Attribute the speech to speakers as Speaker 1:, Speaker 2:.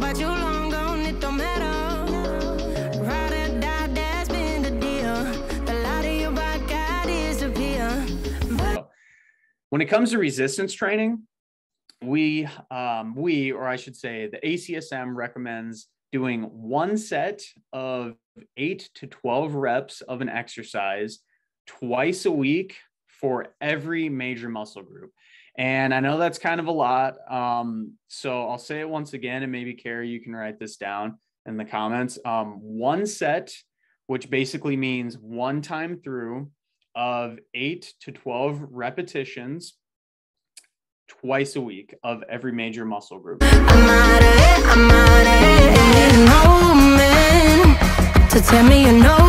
Speaker 1: but you long gone, it don't matter. Ride or die, that's been the deal. The light of your back, I disappear.
Speaker 2: When it comes to resistance training, we, or I should say the ACSM recommends doing one set of 8 to 12 reps of an exercise twice a week for every major muscle group. And I know that's kind of a lot. So I'll say it once again, and maybe Carrie, you can write this down in the comments. One set, which basically means one time through, of 8 to 12 repetitions twice a week of every major muscle group.
Speaker 1: I'm out of it, I'm out of it. To tell me you know